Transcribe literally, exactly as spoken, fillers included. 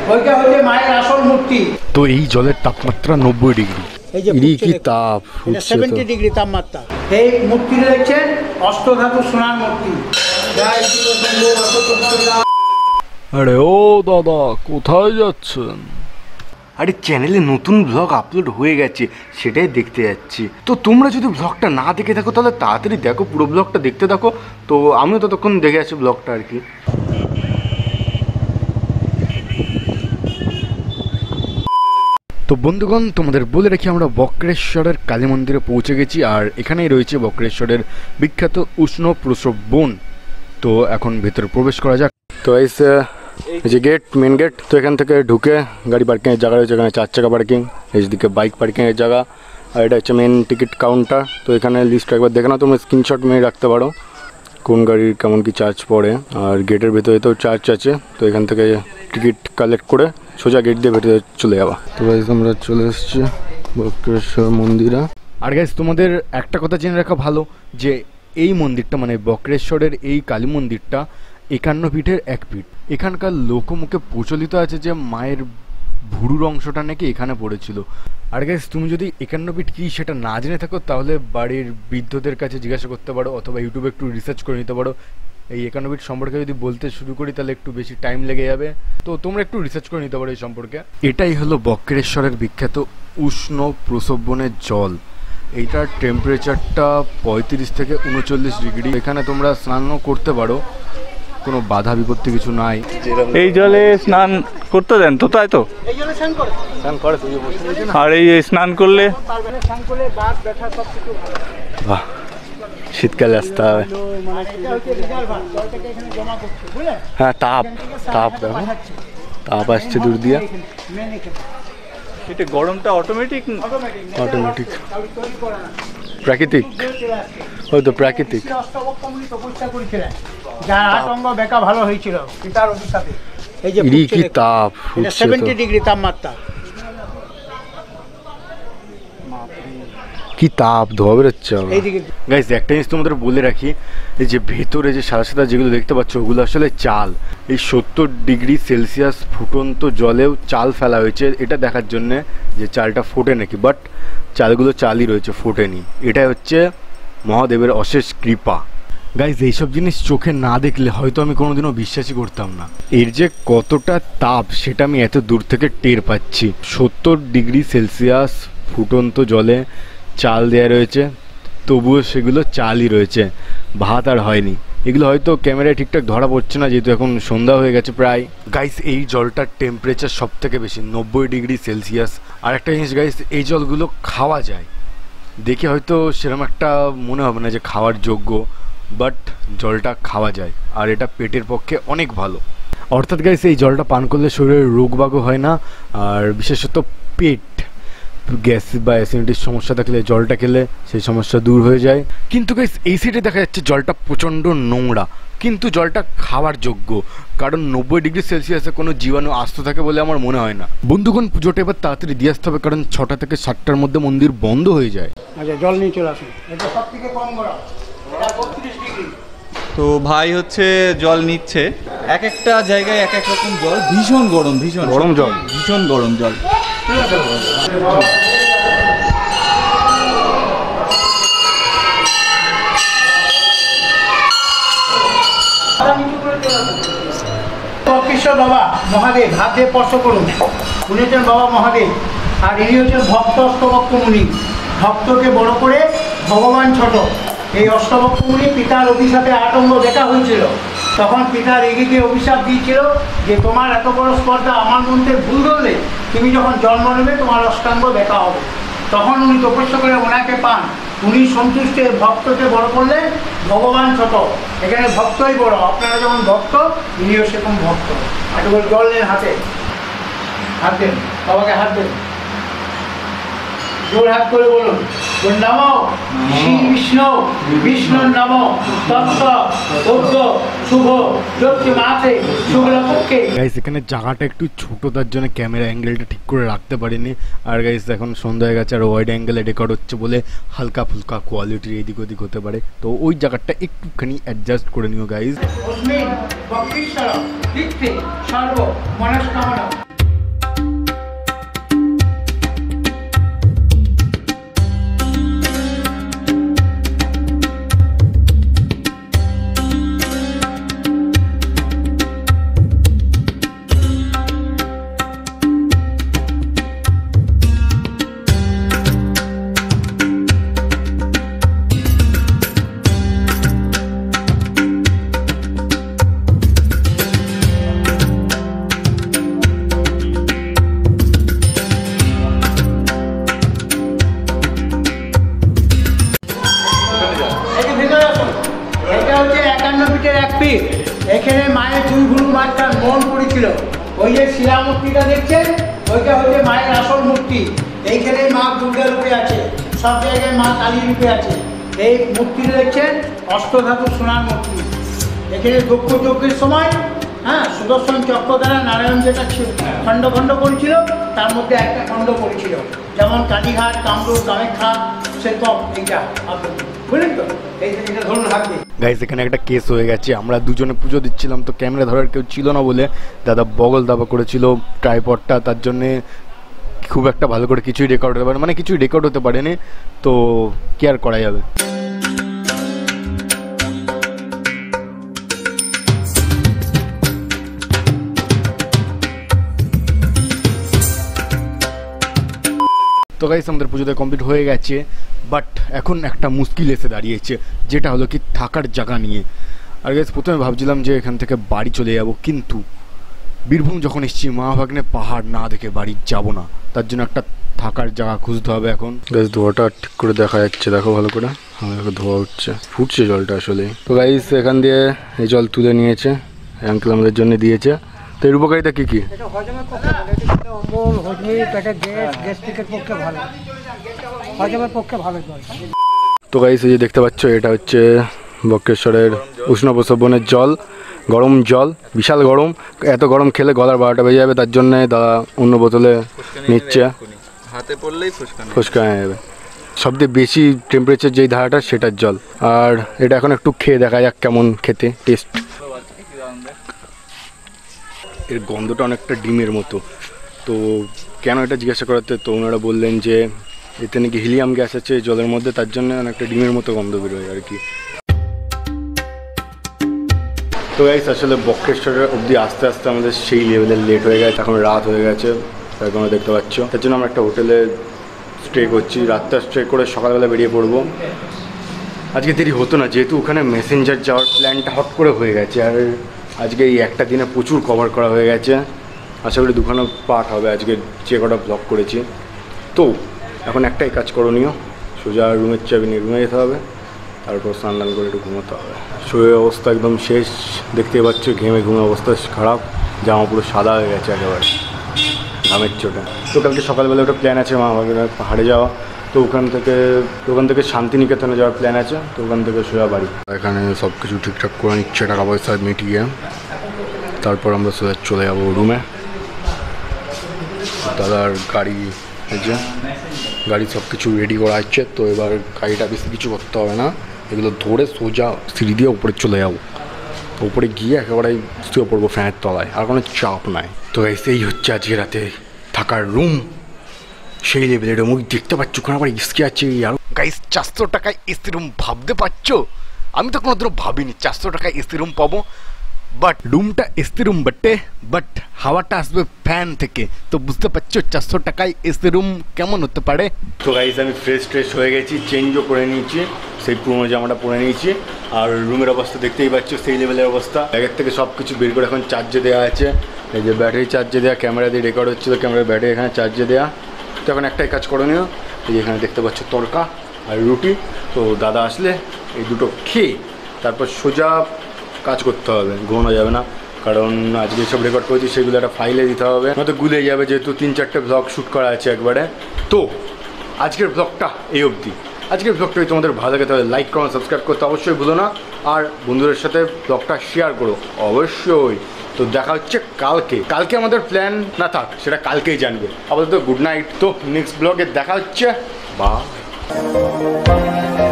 ওইটা হচ্ছে মায়ের আসল মূর্তি। তো এই জলের তাপমাত্রা নব্বই ডিগ্রি। এই যে কি তাপ, সত্তর ডিগ্রি তাপমাত্রা। এই মূর্তিটা দেখছেন অষ্টধাতু সোনার মূর্তি। আরে ও দাদা, কোথায় যাচ্ছেন? আরে চ্যানেলে নতুন ব্লগ আপলোড হয়ে গেছে, সেটাই দেখতে যাচ্ছি। তো তোমরা যদি ব্লগটা না দেখে থাকো তাহলে তাড়াতাড়ি দেখো, পুরো ব্লগটা দেখতে থাকো। তো আমিও ততক্ষণ দেখে আছি ব্লগটা আর কি। তো বন্ধুগণ, তোমাদের বলে রাখি আমরা বক্রেশ্বরের কালী মন্দিরে পৌঁছে গেছি, আর এখানেই রয়েছে বক্রেশ্বরের বিখ্যাত উষ্ণ প্রসব বন। তো এখন ভেতরে প্রবেশ করা যাক। তো এসে এই যে গেট, মেন গেট। তো এখান থেকে ঢুকে গাড়ি পার্কিংয়ের জায়গা রয়েছে, এখানে চার চাকা পার্কিং, এইদিকে বাইক পার্কিংয়ের জায়গা, আর এটা হচ্ছে মেন টিকিট কাউন্টার। তো এখানে লিস্ট একবার দেখে নাও, তোমরা স্ক্রিনশট মেরে রাখতে পারো কোন গাড়ির কেমন কি চার্জ পড়ে। আর গেটের ভেতরে তো চার্জ আছে, তো এখান থেকে টিকিট কালেক্ট করে সোজা গেট দিয়ে ভেতরে চলে যাওয়া। তো গাইস আমরা চলে এসেছি বক্রেশ্বর মন্দিরে। আর গাইস তোমাদের একটা কথা জেনে রাখা ভালো যে এই মন্দিরটা মানে বক্রেশ্বরের এই কালী মন্দিরটা একান্ন ফিটের এক ফিট। এখানকার লোকমুখে প্রচলিত আছে যে মায়ের ভুরুর অংশটা নাকি এখানে পড়েছিল। আর গাইস তুমি যদি একান্ন ফিট কি সেটা না জেনে থাকো তাহলে বাড়ির বৃদ্ধদের কাছে জিজ্ঞাসা করতে পারো, অথবা ইউটিউবে একটু রিসার্চ করে নিতে পারো। এই একান্ন ফিট সম্পর্কে যদি বলতে শুরু করি তাহলে একটু বেশি টাইম লেগে যাবে, তো তোমরা একটু রিসার্চ করে নিতে পারো এই সম্পর্কে। এটাই হলো বক্রেশ্বরের বিখ্যাত উষ্ণ প্রসবনের জল। এইটার টেম্পারেচারটা পঁয়ত্রিশ থেকে উনচল্লিশ ডিগ্রি। এখানে তোমরা স্নানও করতে পারো, কোনো বাধা বিপত্তি কিছু নাই। এই জলে স্নান করতে দেন তো, তাই তো? আর এই স্নান করলে বাহ, শীতকালে আসতে হবে। হ্যাঁ, তাপ তাপ দেখো, তাপ আসছে দূর দিয়ে। এটা গরমটা অটোমেটিক অটোমেটিক প্রাকৃতিক, হয়তো প্রাকৃতিক। যার আতঙ্ক বেকা ভালো হয়েছিল পিতার অভিশাপে। এই যে কি তাপ, সত্তর ডিগ্রি তাপমাত্রা, কি তাপ, ধোয়া বেরোচ্ছে। গাইস একটা জিনিস তোমাদের বলে রাখি, এই যে ভেতরে যে সাদা সাদা যেগুলো দেখতে পাচ্ছ ওগুলো আসলে চাল। এই সত্তর ডিগ্রি সেলসিয়াস ফুটন্ত জলেও চাল ফেলা হয়েছে এটা দেখার জন্যে যে চালটা ফোটে নাকি, বাট চালগুলো চালই রয়েছে, ফোটেনি। এটাই হচ্ছে মহাদেবের অশেষ কৃপা। গাইজ এইসব জিনিস চোখে না দেখলে হয়তো আমি কোনোদিনও বিশ্বাসই করতাম না। এর যে কতটা তাপ সেটা আমি এত দূর থেকে টের পাচ্ছি। সত্তর ডিগ্রি সেলসিয়াস ফুটন্ত জলে চাল দেওয়া রয়েছে, তবুও সেগুলো চালই রয়েছে, ভাত আর হয়নি। এগুলো হয়তো ক্যামেরায় ঠিকঠাক ধরা পড়ছে না যেহেতু এখন সন্ধ্যা হয়ে গেছে প্রায়। গাইস এই জলটার টেম্পারেচার সব থেকে বেশি, নব্বই ডিগ্রি সেলসিয়াস। আর একটা জিনিস গাইস, এই জলগুলো খাওয়া যায়, দেখে হয়তো সেরকম একটা মনে হবে না যে খাওয়ার যোগ্য, বাট জলটা খাওয়া যায় আর এটা পেটের পক্ষে অনেক ভালো। অর্থাৎ গাইস এই জলটা পান করলে শরীরে রোগবাগও হয় না, আর বিশেষত পেট গ্যাস বা অ্যাসিডিটির সমস্যা থাকলে জলটা খেলে সেই সমস্যা দূর হয়ে যায়। কিন্তু গাইস এই সাইডে দেখা যাচ্ছে জলটা প্রচণ্ড নোংরা, কিন্তু জলটা খাওয়ার যোগ্য, কারণ নব্বই ডিগ্রি সেলসিয়াসে কোনো জীবাণু আসতে থাকে বলে আমার মনে হয় না। বন্ধুগণ পুজোটা এবার তাড়াতাড়ি দিয়ে আসতে হবে, কারণ ছটা থেকে সাতটার মধ্যে মন্দির বন্ধ হয়ে যায়। আচ্ছা জল নিয়ে চলে আসুন, এটা সব থেকে কম গরম, এটা বত্রিশ ডিগ্রি। তো ভাই হচ্ছে জল নিচ্ছে, এক একটা জায়গায় এক এক রকম জল, ভীষণ গরম, ভীষণ গরম জল, ভীষণ গরম জল। বক্রেশ্বর বাবা মহাদেব হাত দিয়ে স্পর্শ করুন। উনি হচ্ছেন বাবা মহাদেব, আর ইনি হচ্ছেন ভক্ত অষ্টভক্ত মুনি। ভক্তকে বড় করে ভগবান ছোট। এই অষ্টভক্ত মুনি পিতার অভিশাপে আতঙ্ক দেখা হয়েছিল, তখন পিতা রেগে গিয়ে অভিশাপ দিয়েছিল যে তোমার এত বড় স্পর্ধা আমার মন্ত্রের ভুল ধরলে তুমি যখন জন্ম নেবে তোমার অষ্টাঙ্গ দেখা হবে। তখন উনি তপস্যা করে ওনাকে পান, উনি সন্তুষ্ট ভক্তকে বড় করলে ভগবান ছোট। এখানে ভক্তই বড়, আপনারা যখন ভক্ত ইনিও সেরকম ভক্ত। একটু করে জল নেন, হাতে হাত দেন, বাবাকে হাত দেন, জোর হাত করে বলুন নমো শ্রী বিষ্ণু বিষ্ণুর নমো তত্ত্ব উদ্ধ শুভ জ্যোতি মাসে শুক্লপক্ষে। গাইস এখানে জায়গাটা একটু ছোট, তার জন্য ক্যামেরা অ্যাঙ্গেলটা ঠিক করে রাখতে পারিনি। আর গাইস এখন সন্ধ্যা হয়ে গেছে আর ওয়াইড অ্যাঙ্গেলে রেকর্ড হচ্ছে বলে হালকা ফুলকা কোয়ালিটির এদিক ওদিক হতে পারে, তো ওই জায়গাটা একটুখানি অ্যাডজাস্ট করে নিও গাইস। সর্ব মনস্কামনা। ওই যে শিলা মূর্তিটা দেখছেন, ওইটা হচ্ছে মায়ের আসল মূর্তি। এইখানে মা দুর্গা রূপে আছে, সব জায়গায় মা কালী রূপে আছে। এই মূর্তিটা দেখছেন অষ্টধাতু সোনার মূর্তি। এখানে দক্ষ যজ্ঞের সময় হ্যাঁ সুদর্শন চক্র দ্বারা নারায়ণ যেটা খণ্ড খণ্ড করেছিল, তার মধ্যে একটা খণ্ড করেছিল, যেমন কালীঘাট, কামরূপ, কামাখ্যা, সে তো এইটা বুঝলেন তো। এইটা ধরুন হাতে গাইস, এখানে একটা কেস হয়ে গেছে। আমরা দুজনে পুজো দিচ্ছিলাম, তো ক্যামেরা ধরার কেউ ছিল না বলে দাদা বগল দাবা করেছিল ট্রাইপডটা, তার জন্যে খুব একটা ভালো করে কিছুই রেকর্ড হতে পারে মানে কিছুই রেকর্ড হতে পারেনি। তো কি আর করা যাবে। তো গাইস, আমাদের পুজোতে কমপ্লিট হয়ে গেছে, বাট এখন একটা মুশকিল এসে দাঁড়িয়েছে, যেটা হলো কি থাকার জায়গা নিয়ে। আর গাইস, প্রথমে ভাবছিলাম যে এখান থেকে বাড়ি চলে যাব, কিন্তু বীরভূম যখন এসেছি মা ভাগ্নে পাহাড় না দেখে বাড়ি যাব না, তার জন্য একটা থাকার জায়গা খুঁজতে হবে এখন। গাইস, ধোয়াটা ঠিক করে দেখা যাচ্ছে, দেখো ভালো করে। হ্যাঁ, ধোয়া উঠছে, ফুটছে জলটা আসলে। তো গাইস, এখান দিয়ে এই জল তুলে নিয়েছে আঙ্কেল, আমাদের জন্য দিয়েছে। তো এর উপকারিতা কি কি? এটা হজমের পক্ষে ভালো, এটা অম্বল, হজমি, পেটে গ্যাস, গ্যাস্ট্রিকের পক্ষে ভালো, হজমের পক্ষে ভালো জল। তো গাইস, এই যে দেখতে পাচ্ছ, এটা হচ্ছে বক্রেশ্বরের উষ্ণ প্রসবনের জল, গরম জল, বিশাল গরম। এত গরম খেলে গলার বারোটা বেজে যাবে, তার জন্য দাদা অন্য বোতলে নিচ্ছে, হাতে পড়লেই ফুসকা হয়ে যাবে। সবথেকে বেশি টেম্পারেচার যেই ধারাটা সেটার জল। আর এটা এখন একটু খেয়ে দেখা যাক কেমন খেতে টেস্ট। এর গন্ধটা অনেকটা ডিমের মতো। তো কেন এটা জিজ্ঞাসা করাতে, তো ওনারা বললেন যে এতে নাকি হিলিয়াম গ্যাস আছে জলের মধ্যে, তার জন্য অনেকটা ডিমের মতো গন্ধ বেরোয় আর কি। তো গাইস, আসলে বক্রেশ্বরের অবধি আস্তে আস্তে আমাদের সেই লেভেলের লেট হয়ে গেছে, এখন রাত হয়ে গেছে, তোমরা দেখতে পাচ্ছ। তার জন্য আমরা একটা হোটেলে স্টে করছি, রাতটা স্টে করে সকালবেলা বেরিয়ে পড়বো। আজকে দেরি হতো না, যেহেতু ওখানে মেসেঞ্জার যাওয়ার প্ল্যানটা হট করে হয়ে গেছে, আর আজকে এই একটা দিনে প্রচুর কভার করা হয়ে গেছে। আশা করি দুখানা পার্ট হবে আজকে যে কটা ব্লগ করেছি। তো এখন একটাই কাজ করণীয়, সোজা রুমের চাবি নিয়ে রুমে যেতে হবে, তারপর স্নান টান করে একটু ঘুমোতে হবে। শরীরের অবস্থা একদম শেষ, দেখতে পাচ্ছ ঘেমে ঘুমে অবস্থা খারাপ, জামা পুরো সাদা হয়ে গেছে একেবারে ঘামের চোটে। তো কালকে সকালবেলা একটা প্ল্যান আছে মা বাবার পাহাড়ে যাওয়া, তো ওখান থেকে ওখান থেকে শান্তিনিকেতনে যাওয়ার প্ল্যান আছে, তো ওখান থেকে সোজা বাড়ি। এখানে সব কিছু ঠিকঠাক করে নিচ্ছে টাকা পয়সা মিটিয়ে, তারপর আমরা সোজা চলে যাবো রুমে। দাদার গাড়ি যে গাড়ি সব কিছু রেডি করা হচ্ছে, তো এবার গাড়িটা বেশি কিছু করতে হবে না, এগুলো ধরে সোজা সিঁড়ি দিয়ে উপরে চলে যাবো। উপরে গিয়ে একেবারে শুয়ে পড়বো ফ্যানের তলায়, আর কোনো চাপ নাই। তো এই হচ্ছে আজকে রাতে থাকার রুম, সেই লেভেলের রুম। দেখতে পাচ্ছ ওখানে আবার এসি আছে। আর গাইস, চারশো টাকায় এসি রুম ভাবতে পারছো? আমি তো কোনোদিনও ভাবিনি চারশো টাকায় এসি রুম পাবো। বাট রুমটা এসি রুম বটে, বাট হাওয়াটা আসবে ফ্যান থেকে, তো বুঝতে পারছো চারশো টাকায় এসি রুম কেমন হতে পারে। তো গাইস, আমি ফ্রেশ ট্রেশ হয়ে গেছি, চেঞ্জও করে নিয়েছি, সেই পুরোনো জামাটা পরে নিয়েছি। আর রুমের অবস্থা দেখতেই পাচ্ছ, সেই লেভেলের অবস্থা। ব্যাগের থেকে সব কিছু বের করে এখন চার্জে দেওয়া আছে। এই যে ব্যাটারি চার্জে দেওয়া, ক্যামেরা দিয়ে রেকর্ড হচ্ছিল, ক্যামেরার ব্যাটারি এখানে চার্জে দেওয়া। তো এখন একটাই কাজ করণীয়, এই যে এখানে দেখতে পাচ্ছ তড়কা আর রুটি। তো দাদা আসলে এই দুটো খেয়ে তারপর সোজা কাজ করতে হবে, ঘুমানো যাবে না, কারণ আজকে সব রেকর্ড করেছি সেগুলো একটা ফাইলে দিতে হবে, নয়তো গুলে যাবে, যেহেতু তিন চারটে ব্লগ শ্যুট করা আছে একবারে। তো আজকের ব্লগটা এই অবধি। আজকের ব্লগটা যদি তোমাদের ভালো লাগে তাহলে লাইক করো, সাবস্ক্রাইব করতে অবশ্যই ভুলো না, আর বন্ধুদের সাথে ব্লগটা শেয়ার করো অবশ্যই। তো দেখা হচ্ছে কালকে। কালকে আমাদের প্ল্যান না থাক, সেটা কালকেই জানবে। আপাতত গুড নাইট। তো নেক্সট ব্লগে দেখা হচ্ছে, বা